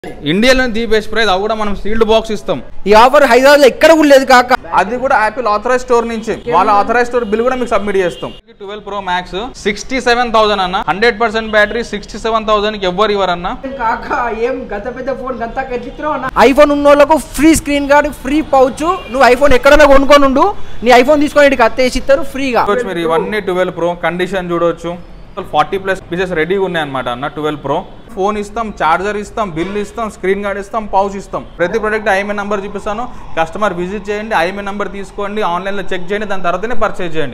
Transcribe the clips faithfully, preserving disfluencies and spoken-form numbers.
ఇండియాలో the best price అవి కూడా మనం సీల్డ్ బాక్స్ ఇస్తాం. ఈ ఆఫర్ హైదరాబాద్ లో ఎక్కడ కూడా లేదు కాక, అది కూడా యాపిల్ ఆథరైజ్ స్టోర్ నుంచి వాళ్ళ ఆథరైజ్ స్టోర్ బిల్ కూడా మీకు సబ్మిట్ చేస్తాం. Twelve Pro Max sixty seven thousand అన్న, hundred percent battery, sixty seven thousand కి ఎవరు ఇవ్వరన్నా. ఏం గత పెద్ద ఫోన్ గంత కట్టిస్తున్నావు. ఐఫోన్ ఉన్న వాళ్ళకు free screen guard, free pouch. నువ్వు ఐఫోన్ ఎక్కడైనా కొనుక్కొని ఉండు, నీ ఐఫోన్ తీసుకొని ఇక్కడికి అత్తేసి ఇస్తారు ఫ్రీగా. మీరు ఇవన్నీ ట్వెల్వ్ ప్రో కండిషన్ చూడొచ్చు. ఫార్టీ ప్లస్ పీసెస్ రెడీగా ఉన్నాయి అనమాట అన్న. ట్వెల్వ్ ప్రో ఫోన్ ఇస్తాం, చార్జర్ ఇస్తాం, బిల్ ఇస్తాం, స్క్రీన్ గార్డ్ ఇస్తాం, పౌచ్ ఇస్తాం. ప్రతి ప్రోడక్ట్ ఐఎంఐ నెంబర్ చూపిస్తాను, కస్టమర్ విజిట్ చేయండి, ఐఎంఐ నెంబర్ తీసుకోండి, ఆన్లైన్లో చెక్ చేయండి, దాని తర్వాతనే పర్చేజ్ చేయండి.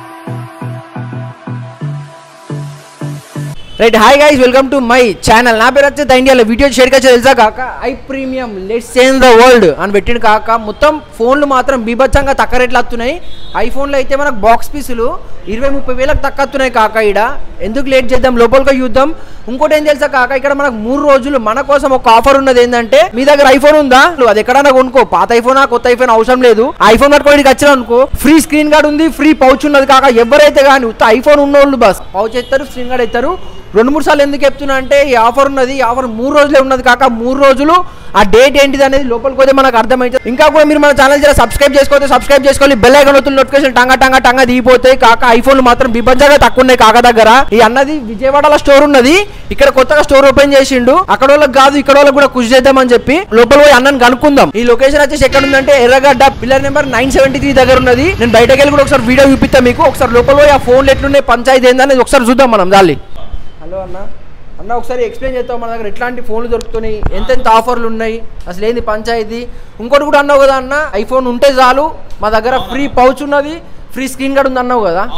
Right, hi guys, welcome to my channel. నా పేరు వచ్చేది ఇండియాలో వీడియో షేర్ వచ్చి తెలుసా కాక, I premium let's change the world అని పెట్టిన కాక. మొత్తం ఫోన్లు మాత్రం బీభత్సంగా తక్కువ రేట్లు వస్తున్నాయి. ఐఫోన్లో అయితే మనకు బాక్స్ పీసులు ఇరవై ముప్పై వేలకు తక్కువ వస్తున్నాయి కాక. ఇక్కడ ఎందుకు లేట్ చేద్దాం, లోపలికి చూద్దాం. ఇంకోటి ఏం తెలుసా కాక, ఇక్కడ మనకు మూడు రోజులు మన కోసం ఒక ఆఫర్ ఉన్నది. ఏంటంటే మీ దగ్గర ఐఫోన్ ఉందా, నువ్వు అది ఎక్కడైనా కొనుక్కో, పాత ఐఫోన్ కొత్త ఐఫోన్ అవసరం లేదు. ఐఫోన్ పట్టుకోవడానికి వచ్చినా అనుకో, ఫ్రీ స్క్రీన్ గార్డ్ ఉంది, ఫ్రీ పౌచ్ ఉన్నది కాక. ఎవరైతే కానీ ఐఫోన్ ఉన్నోళ్ళు బస్ పౌచ్ ఎత్తారు, స్క్రీన్ గార్డ్ ఎత్తారు. రెండు మూడు సార్లు ఎందుకు చెప్తున్నా అంటే, ఈ ఆఫర్ ఉన్నది, ఈ ఆఫర్ మూడు రోజులే ఉన్నది కాక. మూడు రోజులు ఆ డేట్ ఏంటిది అనేది లోపలికి పోతే మనకు అర్థమవుతుంది. ఇంకా కూడా మీరు మన ఛానల్ జర సబ్స్క్రైబ్ చేసుకోతే సబ్స్క్రైబ్ చేసుకోవాలి, బెల్ ఐకాన్ వస్తుంది, నోటిఫికేషన్ టంగా టంగా టంగా దిగిపోతాయి కాక. ఐఫోన్లు మాత్రం బిబ్బజ్జాగా తక్కువ ఉన్నాయి కాక దగ్గర. ఈ అన్నది విజయవాడలో స్టోర్ ఉన్నది, ఇక్కడ కొత్తగా స్టోర్ ఓపెన్ చేసిండు. అక్కడ వాళ్ళకి కాదు, ఇక్కడ వాళ్ళకి కూడా కృషి చేద్దామని చెప్పి లోపల పోయి అన్నని కనుక్కుందాం. ఈ లొకేషన్ వచ్చేసి ఎక్కడ ఉందంటే Erragadda pillar number nine seventy three దగ్గర ఉన్నది. నేను బయటకు వెళ్ళి కూడా ఒకసారి వీడియో చూపిస్తాను మీకు. ఒకసారి లోపల పోయి ఆ ఫోన్లు ఎట్లున్నాయి, పంచాయతీ ఏందనేది ఒకసారి చూద్దాం మనం. దాన్ని హలో అన్న అన్న ఒకసారి ఎక్స్ప్లెయిన్ చేస్తాం, మన దగ్గర ఎట్లాంటి ఫోన్లు దొరుకుతున్నాయి, ఎంతెంత ఆఫర్లు ఉన్నాయి, అసలు ఏంది పంచాయతీ. ఇంకోటి కూడా అన్నావు కదా అన్న, ఐఫోన్ ఉంటే చాలు మా దగ్గర ఫ్రీ పౌచ్ ఉన్నది, ఫ్రీ స్క్రీన్ గార్డ్ ఉంది అన్నావు కదా.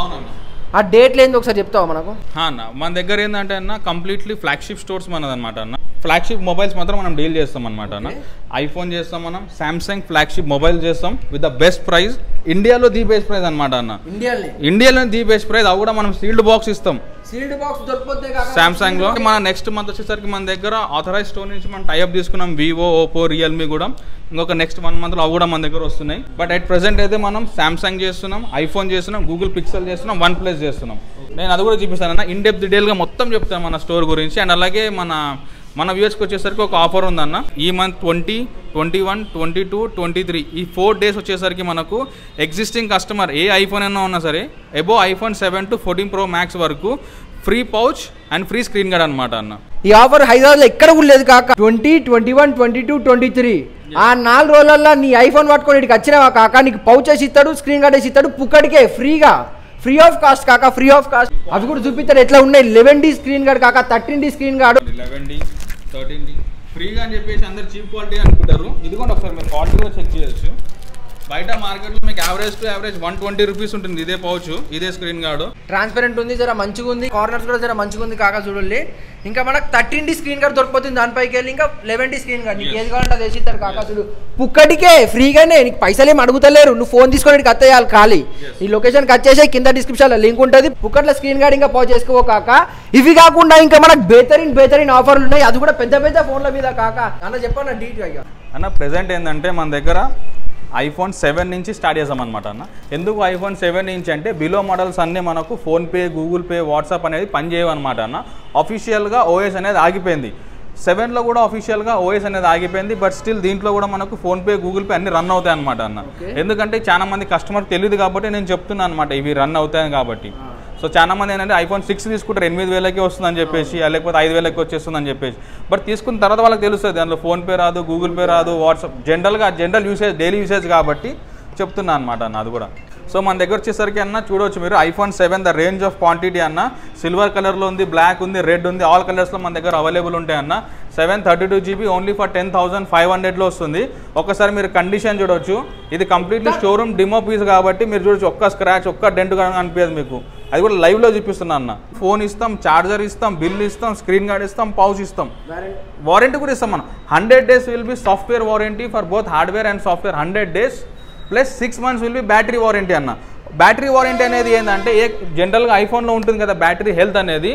ఆ డేట్లు ఏంది ఒకసారి చెప్తావా మనకు? అన్న మన దగ్గర ఏంటంటే అన్న కంప్లీట్లీ ఫ్లాగ్షిప్ స్టోర్స్ మనది అనమాట అన్న. ఫ్లాగ్షిప్ మొబైల్స్ మాత్రం మనం డీల్ చేస్తాం అనమాట అన్న. ఐఫోన్ చేస్తాం మనం, సామ్సంగ్ ఫ్లాగ్షిప్ మొబైల్ చేస్తాం విత్ ద బెస్ట్ ప్రైస్. ఇండియాలో ది బెస్ట్ ప్రైస్ అనమాట అన్న. ఇండియాలో ది బెస్ట్ ప్రైస్ అవి కూడా మనం సీల్డ్ బాక్స్ ఇస్తాం. సీల్డ్ బాక్స్ దొరికిపోతే సామ్సంగ్ లో మన నెక్స్ట్ మంత్ వచ్చేసరికి మన దగ్గర ఆథరైజ్ స్టోర్ నుంచి మనం టైఅప్ తీసుకున్నాం. వివో, ఓపో, రియల్మీ కూడా ఇంకొక నెక్స్ట్ వన్ మంత్ లో అవి కూడా మన దగ్గర వస్తున్నాయి. బట్ అట్ ప్రెసెంట్ అయితే మనం సామ్సంగ్ చేస్తున్నాం, ఐఫోన్ చేస్తున్నాం, గూగుల్ పిక్సెల్ చేస్తున్నాం, వన్ ప్లస్ చేస్తున్నాం. నేను అది కూడా చూపిస్తాను, ఇన్ డెప్త్ డీటెయిల్ గా మొత్తం చెప్తాను మన స్టోర్ గురించి. అండ్ అలాగే మన మన వ్యూవర్స్కి వచ్చేసరికి ఒక ఆఫర్ ఉందన్న. ఈ month twenty twenty one twenty two twenty three ఈ ఫోర్ డేస్ వచ్చేసరికి మనకు ఎగ్జిస్టింగ్ కస్టమర్ ఏ ఐఫోన్ అయినా ఉన్నా సరే above iPhone seven to fourteen pro Max వరకు free pouch and free screen guard అనమాట అన్న. ఈ ఆఫర్ హైదరాబాద్ లో ఎక్కడ కూడా లేదు కాక. Twenty twenty one twenty two twenty three ఆ నాలుగు రోజులలో నీ ఐఫోన్ పట్టుకొని ఇక్కడికి వచ్చినావా కాక, నీకు పౌచ్ వేసి ఇస్తాడు, స్క్రీన్ గార్డ్ వేసి ఇస్తాడు, పుక్కడికే ఫ్రీగా, ఫ్రీ ఆఫ్ కాస్ట్ కాక. ఫ్రీ ఆఫ్ కాస్ట్ అవి కూడా చూపిస్తారు ఎట్లా ఉన్నాయి. లెవెన్ డి స్క్రీన్ గార్డ్ కాక, thirteen D screen guard, eleven D thirteen D ఫ్రీగా అని చెప్పేసి అందరు చీప్ క్వాలిటీ అనుకుంటారు. ఇది కూడా ఒకసారి మీరు క్వాలిటీ కూడా చెక్ చేయొచ్చు. బయట మార్కెట్లో మీకు average to average one twenty rupees ఉంటుంది ఇదే పౌచ్, ఇదే స్క్రీన్ గార్డ్. ట్రాన్స్పరెంట్ ఉంది, జర మంచిగా ఉంది, కార్నర్స్ కూడా జర మంచిగా ఉంది కాక చూడండి. ఇంకా మనకు థర్టీన్ డి స్క్రీన్ గార్డ్ దొరికిపోతుంది, దానిపైకి వెళ్ళి ఇంకా లెవెన్ డి స్క్రీన్ గార్డ్ నీకు ఏది కావాలంటే అది వేసిస్తారు కాక. చూడు పుక్కడికే ఫ్రీగానే, నీకు పైసలు ఏమి అడుగుతలేరు, నువ్వు ఫోన్ తీసుకొని కట్ చేయాలి ఖాళీ. ఈ లొకేషన్ కట్ చేసే కింద డిస్క్రిప్షన్ లో లింక్ ఉంటుంది. పుక్కట్ల స్క్రీన్ గార్డ్ ఇంకా పౌచ్ చేసుకో కాక. ఇవి కాకుండా ఇంకా మనకు బెహతరీన్ బెహతరీన్ ఆఫర్లు ఉన్నాయి, అది కూడా పెద్ద పెద్ద ఫోన్ల మీద కాక. అన్న చెప్పండి డీటెయిల్ అన్న. ప్రెసెంట్ ఏంటంటే మన దగ్గర ఐఫోన్ సెవెన్ నుంచి స్టార్ట్ చేసామన్నమాట అన్న. ఎందుకు ఐఫోన్ సెవెన్ ఇంచ్ అంటే బిలో మోడల్స్ అన్నీ మనకు ఫోన్పే, గూగుల్ పే, వాట్సాప్ అనేది పనిచేయవన్నమాట అన్న. అఫీషియల్గా ఓఎస్ అనేది ఆగిపోయింది. సెవెన్లో కూడా అఫీషియల్గా ఓఎస్ అనేది ఆగిపోయింది. బట్ స్టిల్ దీంట్లో కూడా మనకు ఫోన్పే, గూగుల్ పే అన్ని రన్ అవుతాయి అనమాట అన్న. ఎందుకంటే చాలా మంది కస్టమర్ తెలియదు కాబట్టి నేను చెప్తున్నాను అనమాట, ఇవి రన్ అవుతాయి కాబట్టి. సో చాలా మంది ఏంటంటే ఐఫోన్ సిక్స్ తీసుకుంటారు, ఎనిమిది వేలకి వస్తుందని చెప్పేసి, లేకపోతే ఐదు వేలకి వచ్చేస్తుందని చెప్పేసి. బట్ తీసుకున్న తర్వాత వాళ్ళకి తెలుస్తుంది దాంట్లో ఫోన్పే రాదు, గూగుల్ పే రాదు, వాట్సాప్ జనరల్గా జనరల్ యూసేజ్ డైలీ యూసేజ్ కాబట్టి చెప్తున్నాను అనమాట అన్న. అది కూడా సో మన దగ్గర వచ్చేసరికి అన్న చూడవచ్చు మీరు iPhone seven the range of quantity అన్న. సిల్వర్ కలర్లో ఉంది, బ్లాక్ ఉంది, రెడ్ ఉంది, ఆల్ కలర్స్లో మన దగ్గర అవైలబుల్ ఉంటాయి అన్న. Seven thirty two GB only for ten thousand five హండ్రెడ్లో వస్తుంది. ఒకసారి మీరు కండిషన్ చూడవచ్చు, ఇది కంప్లీట్లీ షోరూమ్ డిమో పీస్ కాబట్టి మీరు చూడొచ్చు, ఒక్క స్క్రాచ్ ఒక్క డెంట్ అనిపించదు మీకు. అది కూడా లైవ్లో చూపిస్తున్నా అన్న. ఫోన్ ఇస్తాం, చార్జర్ ఇస్తాం, బిల్ ఇస్తాం, స్క్రీన్ గార్డ్ ఇస్తాం, పౌచ్ ఇస్తాం, వారంటీ కూడా ఇస్తాం మనం. Hundred days will be software warranty for both hardware and software, hundred days plus six months will be battery warranty అన్న. బ్యాటరీ వారంటీ అనేది ఏంటంటే ఏ జనరల్గా ఐఫోన్లో ఉంటుంది కదా బ్యాటరీ హెల్త్ అనేది,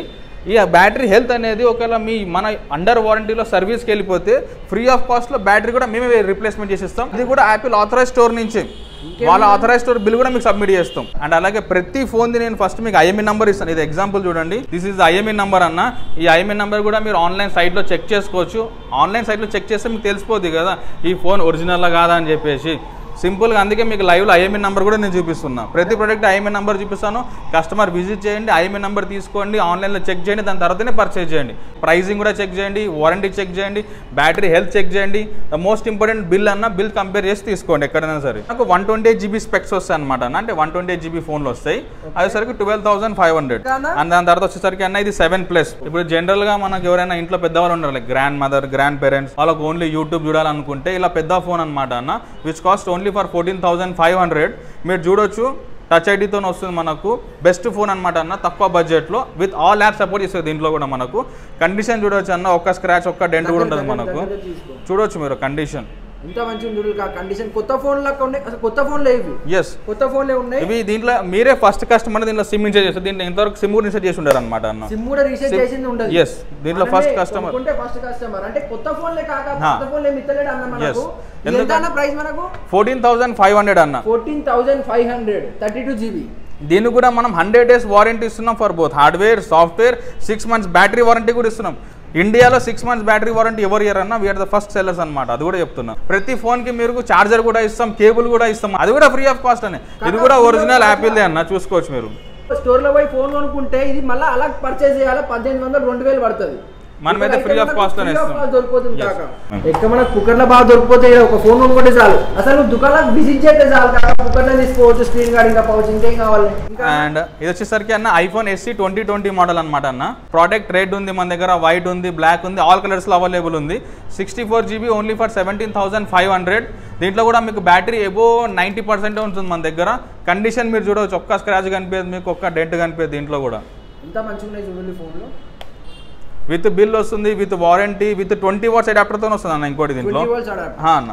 ఈ బ్యాటరీ హెల్త్ అనేది ఒకవేళ మీ మన అండర్ వారంటీలో సర్వీస్కి వెళ్ళిపోతే ఫ్రీ ఆఫ్ కాస్ట్లో బ్యాటరీ కూడా మేమే రీప్లేస్మెంట్ చేసిస్తాం. ఇది కూడా యాపిల్ ఆథరైజ్ స్టోర్ నుంచి వాళ్ళ ఆథరైజ్ స్టోర్ బిల్ కూడా మీకు సబ్మిట్ చేస్తాం. అండ్ అలాగే ప్రతి ఫోన్ది నేను ఫస్ట్ మీకు ఐఎంఈ నెంబర్ ఇస్తాను. ఇది ఎగ్జాంపుల్ చూడండి, దిస్ ఈజ్ ఐఎంఈ నెంబర్ అన్న. ఈ ఐఎంఈ నెంబర్ కూడా మీరు ఆన్లైన్ సైట్లో చెక్ చేసుకోవచ్చు. ఆన్లైన్ సైట్లో చెక్ చేస్తే మీకు తెలిసిపోద్ది కదా ఈ ఫోన్ ఒరిజినల్ కాదా అని చెప్పేసి. సింపుల్గా అందుకే మీకు లైవ్లో ఐఎంఈ నెంబర్ కూడా నేను చూపిస్తున్నా. ప్రతి ప్రోడక్ట్ ఐఎంఈ నెంబర్ చూపిస్తాను. కస్టమర్ విజిట్ చేయండి, ఐఎంఈ నెంబర్ తీసుకోండి, ఆన్లైన్లో చెక్ చేయండి, దాని తర్వాతనే పర్చేజ్ చేయండి. ప్రైజింగ్ కూడా చెక్ చేయండి, వారంటీ చెక్ చేయండి, బ్యాటరీ హెల్త్ చెక్ చేయండి. ద మోస్ట్ ఇంపార్టెంట్ బిల్ అన్న బిల్ కంపేర్ చేసి తీసుకోండి ఎక్కడైనా సరే. నాకు one twenty eight GB specs వస్తాయి అనమాట అన్న. అంటే వన్ ట్వంటీ ఎయిట్ జీబీ ఫోన్లు వస్తాయి. అదేసరికి twelve thousand five hundred and దాని తర్వాత వచ్చేసరికి అన్న ఇది సెవెన్ ప్లస్. ఇప్పుడు జనరల్గా మనకు ఎవరైనా ఇంట్లో పెద్దవాళ్ళు ఉన్నారు, like grandmother, grandparents, వాళ్ళకి ఓన్లీ యూట్యూబ్ చూడాలనుకుంటే ఇలా పెద్ద ఫోన్ అనమాట అన్న, which cost only for fourteen thousand five hundred. మీరు చూడొచ్చు టచ్ ఐడితో వస్తుంది మనకు. బెస్ట్ ఫోన్ అనమాట అన్న, తక్కువ బడ్జెట్లో విత్ ఆల్ యాప్ సపోర్ట్ చేస్తుంది. దీంట్లో కూడా మనకు కండిషన్ చూడవచ్చు అన్న, ఒక్క స్క్రాచ్ ఒక్క డెంట్ కూడా ఉంటుంది మనకు. చూడొచ్చు మీరు కండిషన్ ఇంత మంచిగా ఉంది కండిషన్. కొత్త ఫోన్ లాగా ఉన్నాయి, అసలు కొత్త ఫోన్లే ఇవి. ఎస్ కొత్త ఫోన్లే ఉన్నాయి ఇవి. దీంట్లో మీరే ఫస్ట్ కస్టమర్ దీంట్లో సిమ్ ఇన్సెట్ చేస్తారు. దీంట్లో ఇంతవరకు సిమ్ కూడా ఇన్సెట్ చేసి ఉంటారు అనమాట అన్న. సిమ్ కూడా రీసెట్ చేసింది ఉండదు. ఎస్ దీంట్లో ఫస్ట్ కస్టమర్ అంటే ఫస్ట్ కస్టమర్ అంటే కొత్త ఫోన్లే కాక కొత్త ఫోన్లే మిత్తలేడు అన్న మనకు. ఎంత ప్రైస్ మనకు? ఫోర్టీన్ థౌసండ్ ఫైవ్ హండ్రెడ్ అన్న. Fourteen thousand five hundred thirty two GB. దీన్ని కూడా మనం హండ్రెడ్ డేస్ వారంటీ ఇస్తున్నాం for both hardware software. Six months battery warranty కూడా ఇస్తున్నాం. ఇండియాలో సిక్స్ మంత్స్ బ్యాటరీ వారంటీ ఎవరు ఇయర్ అన్న, వీఆర్ ద ఫస్ట్ సెల్లర్స్ అనమాట. అది కూడా చెప్తున్నా. ప్రతి ఫోన్ కి మీరు చార్జర్ కూడా ఇస్తాం, కేబుల్ కూడా ఇస్తాం, అది కూడా ఫ్రీ ఆఫ్ కాస్ట్ అని. ఇది కూడా ఒరిజినల్ యాపిల్దే అన్న, చూసుకోవచ్చు మీరు. స్టోర్ లో పోయి ఫోన్ కొనుక్కుంటే ఇది మళ్ళీ అలా పర్చేజ్ చేయాలి, పద్దెనిమిది వందలు రెండు వేలు పడుతుంది. మనమైతే ఫ్రీ ఆఫ్ కాస్ట్ లోనే ఇస్తాం. దొరికిపోతుంది కాక ఎక్కడ మనకు కుక్కర్లో బాగా దొరికిపోతే ఒక ఫోన్ కొనుక్కుంటే చాలు. అసలు దుకాణాలకు విజిట్ చేస్తే చాలు కాక కుక్కర్లో తీసుకోవచ్చు, స్క్రీన్ గార్డ్ ఇంకా పౌచ్ ఇంకేం కావాలి. అండ్ ఇది వచ్చేసరికి అన్న iPhone SE twenty twenty model అనమాట అన్న. ప్రోడక్ట్ రెడ్ ఉంది మన దగ్గర, వైట్ ఉంది, బ్లాక్ ఉంది, ఆల్ కలర్స్ లో అవైలబుల్ ఉంది. Sixty four GB only for seventeen thousand five hundred. దీంట్లో కూడా మీకు బ్యాటరీ ఎబో నైంటీ పర్సెంట్ ఉంటుంది మన దగ్గర. కండిషన్ మీరు చూడవచ్చు, ఒక్క స్క్రాచ్ కనిపించదు మీకు, ఒక్క డెంట్ కనిపించదు. దీంట్లో కూడా ఎంత మంచిగా ఉన్నాయి చూడండి ఫోన్లో. విత్ బిల్ వస్తుంది, with warranty, with twenty watts అడాప్టర్తో వస్తుంది అన్న. ఇంకోటి దీంట్లో అన్న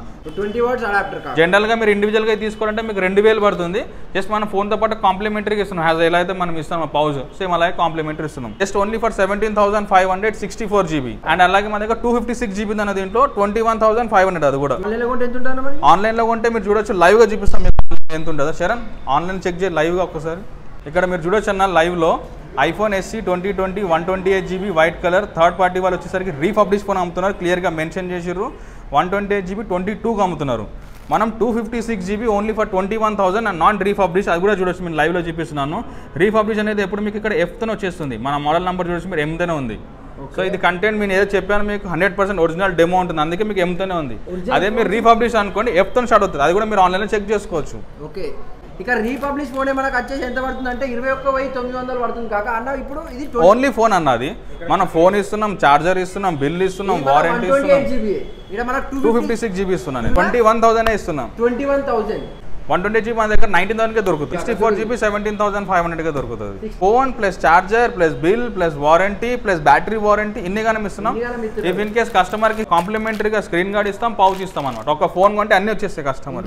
జనరల్ గా మీరు ఇండివిజువల్ గా తీసుకోవాలంటే మీకు రెండు వేలు పడుతుంది. జస్ట్ మన ఫోన్ తో పాటు కాంప్లిమెంటరీగా ఇస్తున్నాం. హ్యాజ్ ఎలా అయితే మనం ఇస్తున్నాం పౌజ్, సేమ్ అలాగే కాంప్లిమెంటరీ ఇస్తున్నాం. Just only for seventeen thousand five hundred sixty four GB. And అలాగే మన దగ్గర టూ ఫిఫ్టీ సిక్స్ జీబీ అన్న దీంట్లో twenty one thousand five hundred. అది కూడా ఆన్లైన్ లో కొంటే మీరు చూడొచ్చు, లైవ్ గా చూపిస్తాం ఎంత ఉంటుందో. శరణ్ ఆన్లైన్ చెక్ చేయండి లైవ్ గా ఒక్కసారి. ఇక్కడ మీరు చూడొచ్చు అన్న లైవ్ లో iPhone SE twenty twenty one twenty eight GB white colour. Third party వాళ్ళు వచ్చేసరికి రీపబ్లిష్ ఫోన్ అమ్ముతున్నారు, క్లియర్గా మెన్షన్ చేసిర్రు. One twenty eight GB twenty టూకి అమ్ముతున్నారు. మనం two fifty six GB only for twenty one thousand and non refurbish. అది కూడా చూడొచ్చు, మీరు లైవ్లో చూపిస్తున్నాను. రీపబ్లిష్ అనేది ఎప్పుడు మీకు ఇక్కడ ఎఫ్తోనే వచ్చేస్తుంది. మన మోడల్ నెంబర్ చూడొచ్చు మీరు, ఎంతోనే ఉంది. సో ఇది కంటెంట్ నేను ఏదో చెప్పాను మీకు హండ్రెడ్ పర్సెంట్ ఒరిజినల్ డెమో ఉంటుంది, అందుకే మీకు ఎంతోనే ఉంది. అదే మీరు రీపబ్లిష్ అనుకోండి ఎఫ్తో స్టార్ట్ అవుతుంది. అది కూడా మీరు ఆన్లైన్లో చెక్ చేసుకోవచ్చు. ఓకే, ఇక రీపబ్లిష్ ఫోన్ మనకు వచ్చేసి ఎంత పడుతుంది అంటే ఇరవై ఒక్క వెయ్యి తొమ్మిది వందలు పడుతుంది కాక అన్న. ఇప్పుడు ఇది ఓన్లీ ఫోన్ అన్నది, మనం ఫోన్ ఇస్తున్నాం, చార్జర్ ఇస్తున్నాం, బిల్ ఇస్తున్నాం, వారంటీ ఇస్తున్నాం. టూ ఫిఫ్టీ సిక్స్ జీబీ ఇస్తున్నాను, ట్వంటీ వన్ థౌసండ్ ఇస్తున్నాం. Twenty one thousand one twenty GB మన దగ్గర నైన్టీన్ థౌసండ్ కే దొరుకుతుంది. Sixty four GB seventeen thousand five hundred గా దొరుకుతుంది. Phone plus charger plus bill plus warranty plus battery warranty ఇన్ని గానే ఇస్తున్నాం. ఇఫ్ ఇన్ కేస్ కస్టమర్ కి కాంప్లిమెంటరీగా స్క్రీన్ గార్డ్ ఇస్తాం, పౌచ్ ఇస్తాం అనమాట. ఒక ఫోన్ కొంటే అన్ని వచ్చేస్తాయి కస్టమర్.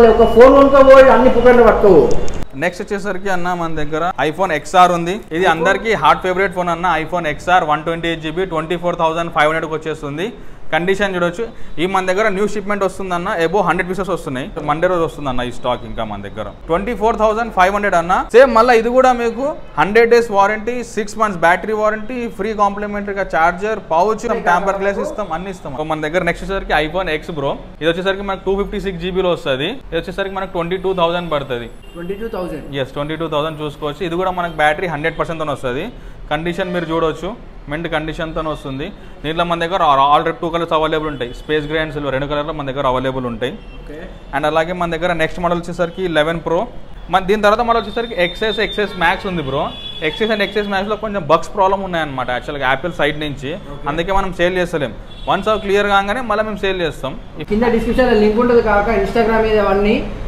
నెక్స్ట్ వచ్చేసరికి అన్న మన దగ్గర ఐఫోన్ ఎక్స్ఆర్ ఉంది. ఇది అందరికి హాట్ ఫేవరెట్ ఫోన్ అన్న. IPhone XR one twenty eight GB twenty four thousand five హండ్రెడ్కి వచ్చేస్తుంది. కండిషన్ చూడొచ్చు. ఈ మన దగ్గర న్యూ షిప్మెంట్ వస్తుందన్న, ఎబో హండ్రెడ్ పీసెస్ వస్తున్నాయి. మండే రోజు వస్తుందన్న ఈ స్టాక్. ఇంకా మన దగ్గర twenty four thousand five hundred అన్న. సేమ్ మళ్ళీ ఇది కూడా మీకు hundred days warranty, six months battery warranty, free కాంప్లిమెంటరీగా చార్జర్, పౌచ్, టెంపర్ గ్లాస్ ఇస్తాం, అన్ని ఇస్తాం. మన దగ్గర నెక్స్ట్ వచ్చేసరికి ఐఫోన్ ఎక్స్ బ్రో. ఇది వచ్చేసరికి మనకు టూ ఫిఫ్టీ సిక్స్ జీబీలో వస్తుంది. ఇది వచ్చేసరికి మనకు ట్వంటీ టూ థౌసండ్ పడుతుంది. Twenty two thousand yes twenty two thousand చూసుకోవచ్చు. ఇది కూడా మనకు బ్యాటరీ హండ్రెడ్ పర్సెంట్తో వస్తుంది. కండిషన్ మీరు చూడవచ్చు, మెంట్ కండిషన్తో వస్తుంది. దీంట్లో మన దగ్గర ఆల్రెడీ టూ కలర్స్ అవైలబుల్ ఉంటాయి, స్పేస్ గ్రే అండ్ సిల్వర్ రెండు కలర్లో మన దగ్గర అవైలబుల్ ఉంటాయి. అండ్ అలాగే మన దగ్గర నెక్స్ట్ మోడల్ వచ్చేసరికి లెవెన్ ప్రో. మన దీని తర్వాత మళ్ళీ వచ్చేసరికి ఎక్సెస్ ఎక్సెస్ మ్యాక్స్ ఉంది బ్రో. ఎక్సెస్ అండ్ ఎక్సెస్ మ్యాక్స్లో కొంచెం బగ్స్ ప్రాబ్లమ్ ఉన్నాయన్నమాట యాక్చువల్గా యాపిల్ సైడ్ నుంచి, అందుకే మనం సేల్ చేస్తలేం. వన్స్ అవి క్లియర్ కాగానే మళ్ళీ మేము సేల్ చేస్తాం. కింద డిస్క్రిప్షన్లో లింక్ ఉంటుంది కాక ఇన్స్టాగ్రామ్ మీద అవన్నీ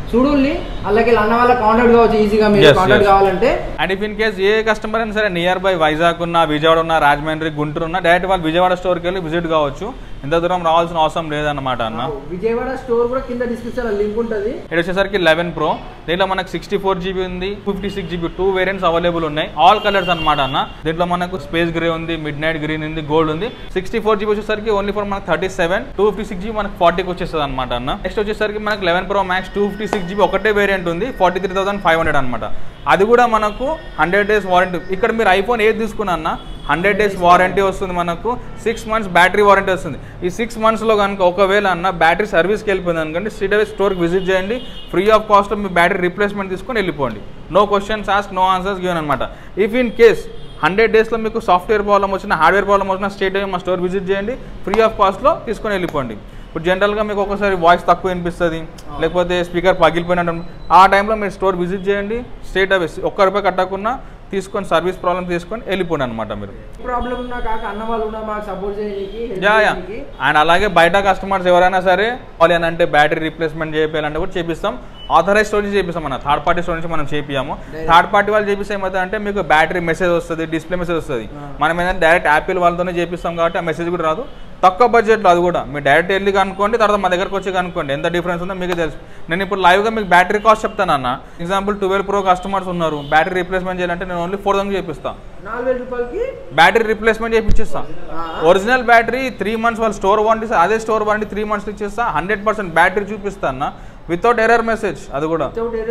చూడండి అలాగే అన్న వాళ్ళ కాంటాక్ట్ కావచ్చు ఈజీగా మీరు కాంటాక్ట్ కావాలంటే. అండ్ ఇఫ్ ఇన్ కేస్ ఏ కస్టమర్ అయినా సరే నియర్ బై వైజాగ్ ఉన్న, విజయవాడ ఉన్న, రాజమండ్రి, గుంటూరు ఉన్న డైరెక్ట్ వాళ్ళు విజయవాడ స్టోర్కి వెళ్ళి విజిట్ కావచ్చు. ఇంత దూరం రావాల్సిన అవసరం లేదన్నమాట అన్న. విజయవాడ స్టోర్ కూడా కింద డిస్క్రిప్షన్ లింక్ ఉంటుంది. ఇది వచ్చేసరికి లెవెన్ ప్రో, దీంట్లో మనకు సిక్స్టీ ఫోర్ జీబీ ఉంది, fifty six GB two variants available ఉన్నాయి. ఆల్ కలర్స్ అనమాట అన్న. దీంట్లో మనకు స్పేస్ గ్రే ఉంది, మిడ్ నైట్ గ్రీన్ ఉంది, గోల్డ్ ఉంది. సిక్స్టీ ఫోర్ జీబీ వచ్చేసరికి ఓన్లీ ఫర్ మనకు thirty seven, two fifty six GB మనకు ఫార్టీకి వచ్చేస్తుంది అనమాట అన్న. నెక్స్ట్ వచ్చేసరికి మనకు eleven pro max two fifty six GB ఒకటే వేరియంట్ ఉంది, forty three thousand five hundred అనమాట. అది కూడా మనకు హండ్రెడ్ డేస్ వారంటీ. ఇక్కడ మీరు ఐఫోన్ ఏది తీసుకున్నా హండ్రెడ్ డేస్ వారంటీ వస్తుంది, మనకు సిక్స్ మంత్స్ బ్యాటరీ వారంటీ వస్తుంది. ఈ సిక్స్ మంత్స్లో కనుక ఒకవేళ అన్న బ్యాటరీ సర్వీస్కి వెళ్ళిపోయింది అనుకోండి, స్ట్రీట్ అవే స్టోర్కి విజిట్ చేయండి, ఫ్రీ ఆఫ్ కాస్ట్లో మీ బ్యాటరీ రీప్లేస్మెంట్ తీసుకొని వెళ్ళిపోండి. No questions ask, no answers given అనమాట. ఇఫ్ ఇన్ కేస్ హండ్రెడ్ డేస్లో మీకు సాఫ్ట్వేర్ ప్రాబ్లమ్ వచ్చినా, హార్డ్వేర్ ప్రాబ్లమ్ వచ్చినా స్ట్రేట్ అవే మా స్టోర్ విజిట్ చేయండి, ఫ్రీ ఆఫ్ కాస్ట్లో తీసుకొని వెళ్ళిపోండి. ఇప్పుడు జనరల్గా మీకు ఒకసారి వాయిస్ తక్కువ వినిపిస్తుంది, లేకపోతే స్పీకర్ పగిలిపోయినట్టు, ఆ టైంలో మీరు స్టోర్ విజిట్ చేయండి, స్ట్రేట్ అవే ఒక్క రూపాయి కట్టకుండా తీసుకొని సర్వీస్ ప్రాబ్లమ్ తీసుకొని వెళ్ళిపోండి అనమాట. మీరు ప్రాబ్లం ఉన్నా కాక అన్న వాళ్ళు ఉన్నా మాకు సపోర్ట్ చేయడానికి. యా యా అండ్ అలాగే బయట కస్టమర్స్ ఎవరైనా సరే వాళ్ళు అని అంటే బ్యాటరీ రీప్లేస్మెంట్ చేయాలంటే కూడా చేపిస్తాం. ఆథరైజ్ స్టోర్ నుంచి చేపిస్తాం అన్న, థర్డ్ పార్టీ స్టోర్ నుంచి మనం చేపియాము. థర్డ్ పార్టీ వాళ్ళు చేపిస్తే ఏమవుతుంది అంటే మీకు బ్యాటరీ మెసేజ్ వస్తుంది, డిస్ప్లే మెసేజ్ వస్తుంది. మనం ఏంటంటే డైరెక్ట్ యాపిల్ వాళ్ళతోనే చేపిస్తాం కాబట్టి ఆ మెసేజ్ కూడా రాదు. తక్కువ బడ్జెట్లో అది కూడా మీరు డైరెక్ట్ వెళ్ళి కనుక్కోండి, తర్వాత మా దగ్గరకు వచ్చి కనుక్కోండి ఎంత డిఫరెన్స్ ఉందో మీకు తెలుసు. నేను ఇప్పుడు లైవ్గా మీకు బ్యాటరీ కాస్ట్ చెప్తాను అన్న. ఎగ్జాంపుల్ ట్వెల్వ్ ప్రో కస్టమర్స్ ఉన్నారు, బ్యాటరీ రీప్లేస్మెంట్ చేయాలంటే నేను ఓన్లీ ఫోర్ థౌసండ్ చేపిస్తాను. నాలుగు వేల రూపాయలకి బ్యాటరీ రీప్లేస్మెంట్ చేయించిస్తాను. ఒరిజినల్ బ్యాటరీ త్రీ మంత్స్ వాళ్ళు స్టోర్ వారంటీ, అదే స్టోర్ వారంటీ త్రీ మంత్స్ ఇచ్చేస్తా. హండ్రెడ్ పర్సెంట్ బ్యాటరీ చూపిస్తాను వితౌట్ ఎర్రర్ మెసేజ్. అది కూడా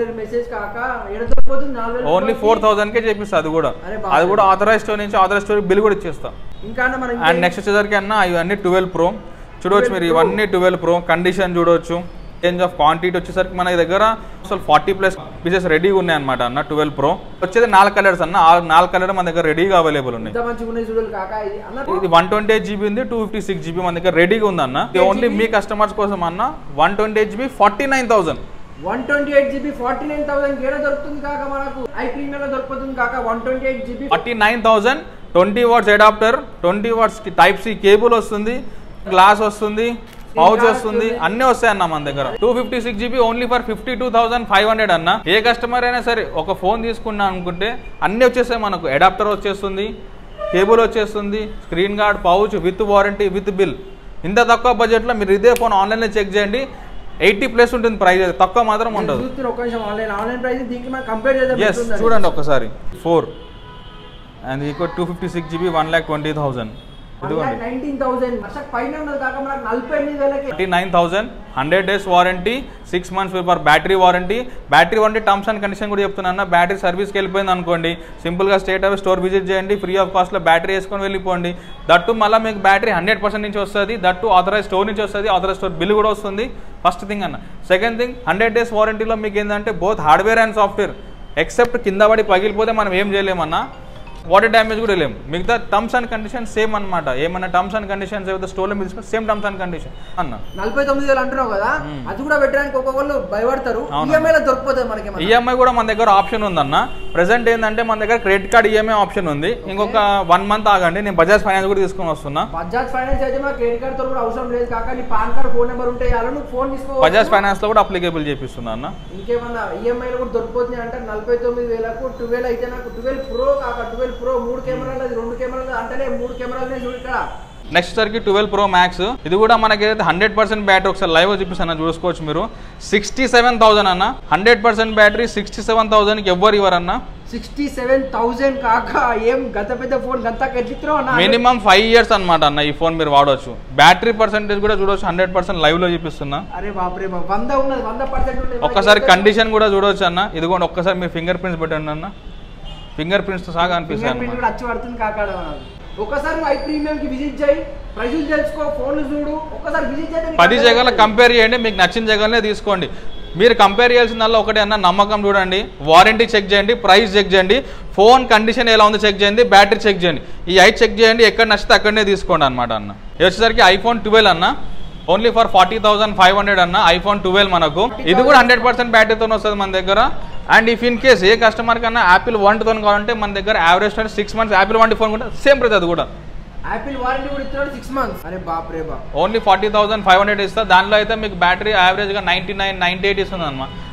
ఓన్లీ ఫోర్ థౌసండ్ కే చేపిస్తా. అది కూడా అది కూడా ఆథరైజ్ స్టోర్ నుంచి ఆథరైజ్ స్టోర్ బిల్ కూడా ఇచ్చేస్తా. అండ్ నెక్స్ట్ వచ్చేసరికి అన్న ఇవన్నీ ట్వెల్వ్ ప్రో చూడవచ్చు మీరు, ఇవన్నీ ట్వెల్వ్ ప్రో కండిషన్ చూడవచ్చు. రేంజ్ ఆఫ్ క్వాంటిటీ వచ్చేసరికి మన దగ్గర అసలు ఫార్టీ ప్లస్ పీసెస్ రెడీగా ఉన్నాయి అనమాట అన్న. ట్వెల్వ్ ప్రో వచ్చేది నాలుగు కలర్స్ అన్న, నాలుగు కలర్ మన దగ్గర రెడీగా అవైలబుల్ ఉన్నాయి. ఇది వన్ ట్వంటీ ఎయిట్ జీబీ ఉంది, టూ ఫిఫ్టీ సిక్స్ జీబీ మన దగ్గర రెడీగా ఉంది అన్న. ఇది ఓన్లీ మీ కస్టమర్స్ కోసం అన్న. One twenty eight GB forty nine thousand one twenty eight GB forty nine thousand ఏడా దొరుకుతుంది కాక మనకు ఐ ప్రీమియం దొరుకుతుంది కాక. One twenty eight GB forty nine thousand twenty watts adapter, twenty watts type C cable వస్తుంది, glass వస్తుంది, pouch వస్తుంది, అన్ని వస్తాయి అన్న మన దగ్గర. Two fifty six GB only for fifty two thousand five hundred అన్న. ఏ కస్టమర్ అయినా సరే ఒక ఫోన్ తీసుకున్నా అనుకుంటే అన్ని వచ్చేస్తాయి మనకు. అడాప్టర్ వచ్చేస్తుంది, కేబుల్ వచ్చేస్తుంది, screen guard, pouch with warranty with bill. ఇంత తక్కువ బడ్జెట్లో మీరు ఇదే ఫోన్ ఆన్లైన్లో చెక్ చేయండి, ఎయిటీ ప్లస్ ఉంటుంది ప్రైస్, తక్కువ మాత్రం ఉండదు. ఎస్ చూడండి ఒక్కసారి. Four and equal two fifty six GB one lakh twenty thousand nine thousand hundred days warranty, six months for battery warranty. Battery warranty terms and condition కూడా చెప్తున్నా. బ్యాటరీ సర్వీస్కి వెళ్ళిపోయింది అనుకోండి, సింపుల్గా స్ట్రేట్ అవే స్టోర్ విజిట్ చేయండి, ఫ్రీ ఆఫ్ కాస్ట్లో battery వేసుకొని వెళ్ళిపోండి. దట్టు మళ్ళీ మీకు బ్యాటరీ హండ్రెడ్ పర్సెంట్ నుంచి వస్తుంది, దట్టు ఆథరైజ్ స్టోర్ నుంచి వస్తుంది, ఆథరైజ్ స్టోర్ బిల్ కూడా వస్తుంది. ఫస్ట్ థింగ్ అన్న. సెకండ్ థింగ్, హండ్రెడ్ డేస్ వారంటీలో మీకు ఏంటంటే both hardware and software, except కింద పడి పగిలిపోతే మనం ఏం చేయలేమన్నా, వాటర్ డ్యామేజ్ కూడా లేము. మిగతా టర్మ్స్ అండ్ కండిషన్ సేమ్ అనమాట. ఏమన్నా టర్మ్స్ అండ్ కండిషన్స్ ఏవైతే స్టోర్లో మీరు తీసుకుంటే సేమ్ టర్మ్స్ అండ్ కండిషన్ అన్న. నలభై తొమ్మిది వేలు అంటున్నావు కదా, అది కూడా పెట్టడానికి ఒక్కొక్కళ్ళు భయపడతారు. ఈఎంఐలో దొరికిపోతుంది మనకి. ఈఎంఐ కూడా మన దగ్గర ఆప్షన్ ఉందన్న. ప్రెసెంట్ ఏంటంటే మన దగ్గర క్రెడిట్ కార్డ్ ఈఎంఐ ఆప్షన్ ఉంది. ఇంకొక వన్ మంత్ ఆగండి, నేను బజాజ్ ఫైనాన్స్ కూడా తీసుకొని వస్తున్నా. బజాజ్ ఫైనాన్స్ అయితే మన క్రెడిట్ కార్డ్ తో కూడా అవసరం లేదు కాక, నీ పాన్ కార్డ్ ఫోన్ నెంబర్ ఉంటే చాలు, నువ్వు ఫోన్ తీసుకో. బజాజ్ ఫైనాన్స్ లో కూడా అప్లికేబుల్ చేపిస్తున్నా అన్న. ఇంకేమన్నా ఈఎంఐ లో కూడా దొరికిపోతుంది అంటే నలభై తొమ్మిది వేలకు ట్వెల్వ్ అయితే నాకు ట్వెల్వ్ ప్రో కాక ట్వెల్వ్ ప్రో మూడు కెమెరా రెండు కెమెరాలు అంటే మూడు కెమెరాలు చూడు ఇక్కడ. నెక్స్ట్ సరికి ట్వెల్వ్ ప్రో మ్యాక్స్, ఇది కూడా మనకి ఏదైతే హండ్రెడ్ పర్సెంట్ బ్యాటరీ ఒకసారి లైవ్ చూపిస్తాను చూసుకోవచ్చు మీరు. సిక్స్టీ సెవెన్ థౌసండ్ అన్న, hundred percent battery sixty seven thousand ఎవరు ఇవ్వరన్నా. సిక్స్టీ సెవెన్ థౌసండ్ కాక ఏం గత పెద్ద ఫోన్ గంత ఎట్లిస్తున్నావు. మినిమం ఫైవ్ ఇయర్స్ అనమాట అన్న ఈ ఫోన్ మీరు వాడవచ్చు. బ్యాటరీ పర్సెంటేజ్ కూడా చూడవచ్చు, హండ్రెడ్ పర్సెంట్ లైవ్ లో చూపిస్తున్నా. అరే బాప్రే బాబు, వంద ఉన్నది, వంద పర్సెంట్. ఒక్కసారి కండిషన్ కూడా చూడవచ్చు అన్న. ఇదిగోండి ఒక్కసారి మీరు ఫింగర్ ప్రింట్స్ పెట్టండి అన్న, ఫింగర్ ప్రింట్స్ తో సహా అనిపిస్తుంది. ఒకసారి ఐ ప్రీమియం కి విజిట్ చేయి, ప్రైస్ తెలుసుకో, ఫోన్లు చూడు, ఒకసారి విజిట్ చేయండి. పది జగల కంపేర్ చేయండి, మీకు నచ్చిన జగలనే తీసుకోండి. మీరు కంపేర్ చేయాల్సిందల్లా ఒకటి అన్న, నమ్మకం చూడండి, వారంటీ చెక్ చేయండి, ప్రైస్ చెక్ చేయండి, ఫోన్ కండిషన్ ఎలా ఉందో చెక్ చేయండి, బ్యాటరీ చెక్ చేయండి. ఈ ఐదు చెక్ చేయండి, ఎక్కడ నచ్చితే అక్కడనే తీసుకోండి అనమాట అన్న. ఇది వచ్చేసరికి ఐఫోన్ ట్వెల్వ్ అన్న, only for forty thousand five hundred అన్న. ఐఫోన్ ట్వెల్వ్ మనకు ఇది కూడా హండ్రెడ్ పర్సెంట్ బ్యాటరీతో వస్తుంది మన దగ్గర. అండ్ ఇఫ్ ఇన్ కేస్ ఏ కస్టమర్ కన్నా యాపిల్ వన్ తో కావాలంటే మన దగ్గర average six months Apple one phone కూడా సేమ్ ప్రైస్, అది కూడా యాపిల్ వారంటీ కూడా ఇస్తున్నాడు సిక్స్ మంత్స్. అరే బాప్ రే బాప్, only forty thousand five hundred ఇస్తా. దానిలో అయితే మీకు బ్యాటరీ యావరేజ్ గా నైన్టీ నైన్ నైన్టీ ఎయిట్ ఇస్తుంది అన్నమాట.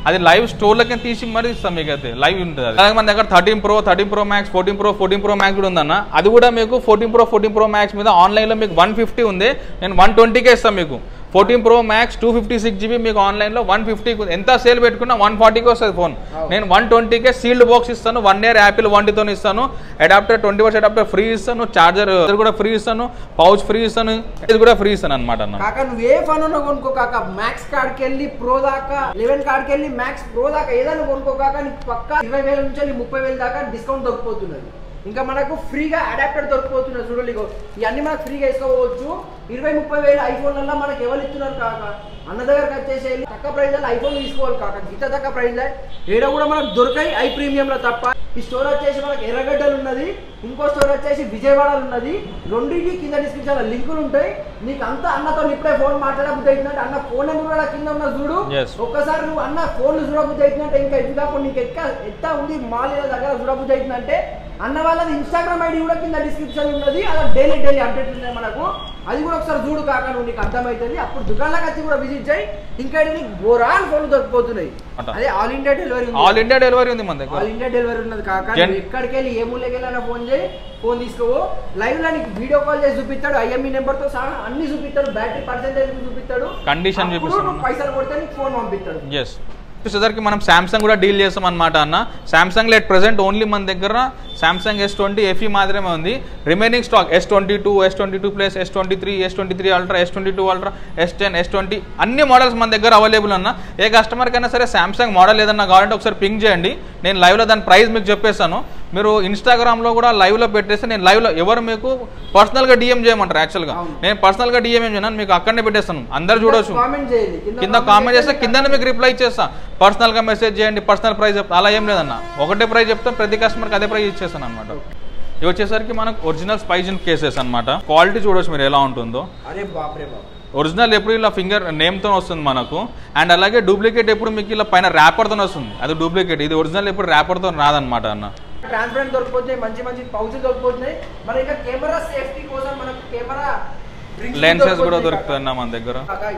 అది లైవ్ స్టోర్లకి తీసి మరి ఇస్తాం మీకు అయితే లైవ్ ఉంటుంది. అలాగే మన దగ్గర thirteen pro thirteen pro max fourteen pro fourteen pro max కూడా ఉందన్న. అది కూడా మీకు fourteen pro fourteen pro max మీద ఆన్లైన్లో మీకు వన్ ఫిఫ్టీ ఉంది, నేను వన్ ట్వంటీకే ఇస్తాను మీకు. Fourteen pro max two fifty six GB మీకు ఆన్లైన్లో వన్ ఫిఫ్టీకి ఎంత సేల్ పెట్టుకున్నా వన్ ఫార్టీకి వస్తుంది ఫోన్. నేను వన్ ట్వంటీకే సీల్డ్ బాక్స్ ఇస్తాను, వన్ ఇయర్ యాపిల్ వారంటీతో ఇస్తాను, adapter twenty watts adapter free ఇస్తాను, చార్జర్ కూడా ఫ్రీ ఇస్తాను, పౌచ్ ఫ్రీ ఇస్తాను, ఇది కూడా ఫ్రీ ఇస్తాను అనమాట. కాక నువ్వు ఏ ఫోన్ ఉన్నా కొనుక్కో కాక, మ్యాక్స్ కార్డ్కి వెళ్ళి ప్రో దాకా, లెవెన్ కార్డ్కి వెళ్ళి మ్యాక్స్ ప్రో దాకా ఏదైనా కొనుక్కో కాక నీకు పక్కా ఇరవై వేల నుంచి ముప్పై వేల దాకా డిస్కౌంట్ దొరికిపోతున్నది. ఇంకా మనకు ఫ్రీగా అడాప్టర్ దొరికిపోతున్నది చూడండి, ఇవన్నీ మనకు ఫ్రీగా వేసుకోవచ్చు. ఇరవై ముప్పై వేలు ఐఫోన్లలో మనకి ఎవరు ఇస్తున్నారు కాక, అన్న దగ్గరకు వచ్చేసి తక్కువ ప్రైజ్లో ఐఫోన్ తీసుకోవాలి కాక, ఇంత తక్కువ ప్రైజ్లో ఏడ కూడా మనకు దొరకాయి ఐ ప్రీమియంలో తప్ప. ఈ స్టోర్ వచ్చేసి మనకి ఎర్రగడ్డలు ఉన్నది, ఇంకో స్టోర్ వచ్చేసి విజయవాడలో ఉన్నది. రెండింటికి కింద డిస్క్రిప్షన్లో లింకులు ఉంటాయి. నీకు అంతా అన్నతో ఇప్పుడే ఫోన్ మాట్లాడబుద్ధి అవుతుందంటే అన్న ఫోన్ నెంబర్ కూడా కింద ఉన్న చూడు, ఒక్కసారి నువ్వు అన్న ఫోన్ చూడబుద్ధి అవుతుందంటే ఇంకా ఇది కాకుండా నీకు ఎక్క ఎట్లా ఉంది మాల్ దగ్గర చూడబుద్ధి అవుతుందంటే అన్న వాళ్ళది ఇన్స్టాగ్రామ్ ఐడి కూడా కింద డిస్క్రిప్షన్ ఉన్నది, అలా డైలీ డైలీ అప్డేట్ ఉన్నాయి మనకు. అది కూడా ఒకసారి చూడు కాక, నువ్వు నీకు అర్థమవుతుంది. అప్పుడు దుకాణాలకు వచ్చి కూడా విజిట్ చేయి, ఇంకా నీకు బోరాన్ ఫోన్లు దొరికిపోతున్నాయి. అదే all India delivery, all India delivery ఉంది మన దగ్గర, ఆల్ ఇండియా డెలివరీ ఉన్నది కాక. ఎక్కడికి వెళ్ళి ఏ మూలకి వెళ్ళినా ఫోన్ చేయి, ఫోన్ తీసుకోవు. లైవ్ లో నీకు వీడియో కాల్ చేసి చూపిస్తాడు, ఐఎంఈ నెంబర్ తో సహా అన్ని చూపిస్తాడు, బ్యాటరీ పర్సెంటేజ్ చూపిస్తాడు, కండిషన్ చూపిస్తాడు, పైసలు కొడితే నీకు ఫోన్ పంపిస్తాడు. ఎస్ వచ్చేసరికి మనం సామ్సంగ్ కూడా డీల్ చేస్తాం అనమాట అన్న. సామ్సంగ్ లెట్ ప్రెసెంట్ ఓన్లీ మన దగ్గర సామ్సంగ్ ఎస్ ట్వంటీ ఎఫ్ఈ మాత్రమే ఉంది. Remaining stock S twenty two S twenty two plus S twenty three S twenty three ultra S twenty two ultra S ten S twenty అన్ని మోడల్స్ మన దగ్గర available అన్న. ఏ కస్టమర్ కైనా సరే సామ్సంగ్ మోడల్ ఏదన్నా కావాలంటే ఒకసారి పింక్ చేయండి, నేను లైవ్లో దాని ప్రైస్ మీకు చెప్పేస్తాను. మీరు ఇన్స్టాగ్రామ్లో కూడా లైవ్లో పెట్టేస్తే నేను లైవ్లో ఎవరు మీకు పర్సనల్గా డిఎం చేయమంటారు, యాక్చువల్గా నేను పర్సనల్గా డిఎం ఏం చేయను, మీకు అక్కడనే పెట్టేస్తాను, అందరు చూడొచ్చు. కింద కామెంట్ చేస్తే కింద మీకు రిప్లై ఇచ్చేస్తాను, పర్సనల్గా మెసేజ్ చేయండి, పర్సనల్ ప్రైస్ చెప్తా, అలా ఏం లేదన్న, ఒకటే ప్రైస్ చెప్తాను, ప్రతి కస్టమర్కి అదే ప్రైస్ ఇచ్చేస్తాను అనమాట. ఇవి వచ్చేసరికి మనకు ఒరిజినల్ స్పైజన్ కేసెస్ అనమాట. క్వాలిటీ చూడొచ్చు మీరు ఎలా ఉంటుందో. అరే బాప్రే బాబు, ఒరిజినల్ ఎప్పుడు ఇలా ఫింగర్ నేమ్తో వస్తుంది మనకు, అండ్ అలాగే డూప్లికేట్ ఎప్పుడు మీకు ఇలా పైన ర్యాపర్తో వస్తుంది, అది డూప్లికేట్. ఇది ఒరిజినల్ ఎప్పుడు ర్యాపర్తో రాదనమాట అన్న. ట్రాన్స్పరెంట్ దొరికిపోతున్నాయి, మంచి మంచి పౌచులు దొరికిపోతున్నాయి. మన ఇంకా కెమెరా సేఫ్టీ కోసం మనకు కెమెరా లెన్సెస్ కూడా దొరుకుతాయి అన్న మన దగ్గర.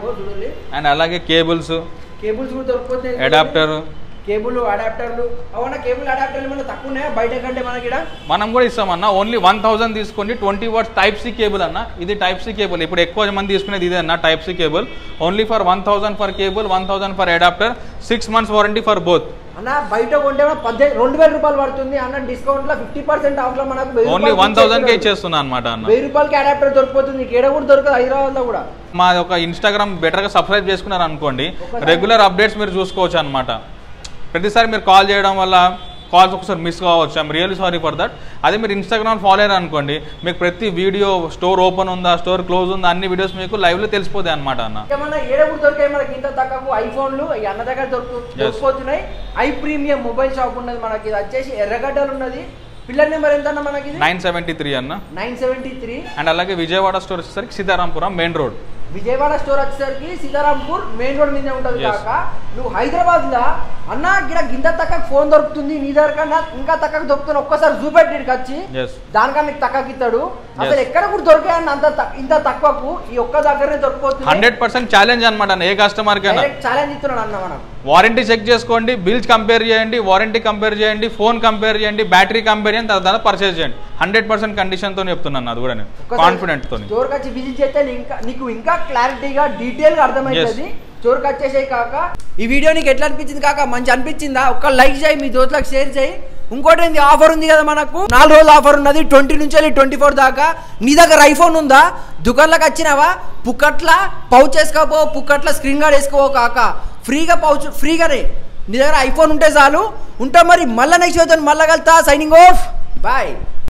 అండ్ అలాగే కేబుల్స్ కేబుల్స్ కూడా దొరికిపోతున్నాయి, అడాప్టర్ కేబుల్ అడాప్టర్లు. అవునా, కేబుల్ అడాప్టర్లు మన తక్కువ ఉన్నాయా బయట కంటే మనకి? మనం కూడా ఇస్తామన్నా, ఓన్లీ వన్ థౌసండ్ తీసుకోండి, twenty watts type C cable అన్న. ఇది టైప్ సి కేబుల్, ఇప్పుడు ఎక్కువ మంది తీసుకునేది ఇదే అన్న, type C cable. Only for one thousand for cable, one thousand for adapter, six months warranty for both అన్న. బయట కొంటే పద్దెనిమిది రెండు వేల రూపాయలు పడుతుంది అన్న, డిస్కౌంట్ లో ఫిఫ్టీ పర్సెంట్ ఆఫ్ లో మనకు ఓన్లీ వన్ థౌసండ్ కే ఇచ్చేస్తున్నా అనమాట అన్న. వెయ్యి రూపాయలకి అడాప్టర్ దొరికిపోతుంది, ఏడ కూడా దొరకదు హైదరాబాద్ లో కూడా. మా ఒక ఇన్స్టాగ్రామ్ బెటర్ గా సబ్స్క్రైబ్ చేసుకున్నారు అనుకోండి, రెగ్యులర్ అప్డేట్స్ మీరు చూసుకోవచ్చు అనమాట. ప్రతిసారి మీరు కాల్ చేయడం వల్ల కాల్స్ ఒకసారి మిస్ కావచ్చు, I'm really sorry for that. అదే మీరు ఇన్స్టాగ్రామ్ ఫాలో అయ్యారు అనుకోండి, మీకు ప్రతి వీడియో స్టోర్ ఓపెన్ ఉందా, స్టోర్ క్లోజ్ ఉందా, అన్ని వీడియోస్ మీకు లైవ్ లో తెలిసిపోతాయి అనమాట అన్న. ఏడప్పుడు దొరికాయి మనకి ఇంత తక్కువ ఐఫోన్లు అన్న దగ్గర దొరికిపోతున్నాయి. ఐ ప్రీమియం మొబైల్ షాప్ ఉన్నది మనకి, ఇది వచ్చేసి ఎర్రగడ్డలు ఉన్నది. పిల్లర్ నెంబర్ ఎంత అన్న మనకి? నైన్ సెవెంటీ త్రీ అన్న, నైన్ సెవెంటీ త్రీ. అండ్ అలాగే విజయవాడ స్టోర్ వచ్చేసరికి Sitarampuram main road. Vijayawada store వచ్చేసరికి సీతారాంపూర్ మెయిన్ రోడ్ మీద ఉంటుంది కాక. నువ్వు హైదరాబాద్ లా అన్న గిడ గింత తక్కువ ఫోన్ దొరుకుతుంది, నీ దగ్గర కన్నా ఇంకా తక్కువ దొరుకుతుంది, ఒక్కసారి చూపెట్టి వచ్చి దానికన్నా నీకు తక్కువ ఇస్తాడు. అసలు ఎక్కడ కూడా దొరికాయన్న అంత ఇంత తక్కువకు, ఈ ఒక్క దగ్గరనే దొరికిపోతుంది. హండ్రెడ్ పర్సెంట్ ఛాలెంజ్ అనమాట ఏ కస్టమర్ కైనా ఛాలెంజ్ ఇస్తున్నాడు అన్న. మనం వారంటీ చెక్ చేసుకోండి, బిల్స్ కంపేర్ చేయండి, వారంటీ కంపేర్ చేయండి, ఫోన్ కంపేర్ చేయండి, బ్యాటరీ కంపేర్ చేయండి, తర్వాత పర్చేజ్ చేయండి. హండ్రెడ్ పర్సెంట్ కండిషన్ తో చెప్తున్నాను, అది కూడా నేను కాన్ఫిడెంట్ తో. స్టోర్కి వచ్చి విజిట్ చేస్తే ఇంకా నీకు ఇంకా క్లారిటీగా డీటెయిల్ గా అర్థమవుతుంది. స్టోర్కి వచ్చేసాయి కాక. ఈ వీడియో నీకు ఎట్లా అనిపించింది కాక? మంచి అనిపించిందా? ఒక్క లైక్ చేయి, మీ దోస్తులకు షేర్ చేయి. ఇంకోటి ఏంది, ఆఫర్ ఉంది కదా మనకు, నాలుగు రోజులు ఆఫర్ ఉన్నది, ట్వంటీ నుంచి వెళ్ళి ట్వంటీ ఫోర్ దాకా. నీ దగ్గర ఐఫోన్ ఉందా? దుకాణంలోకి వచ్చినావా? పుక్కట్ల పౌచ్ వేసుకోపో, పుక్కట్ల స్క్రీన్ గార్డ్ వేసుకోవో కాక, ఫ్రీగా పౌచ్ ఫ్రీగానే. నీ దగ్గర ఐఫోన్ ఉంటే చాలు. ఉంటా మరి, మళ్ళీ నెక్స్ట్ అవుతాను, మళ్ళీ కలుతా. Signing off, bye.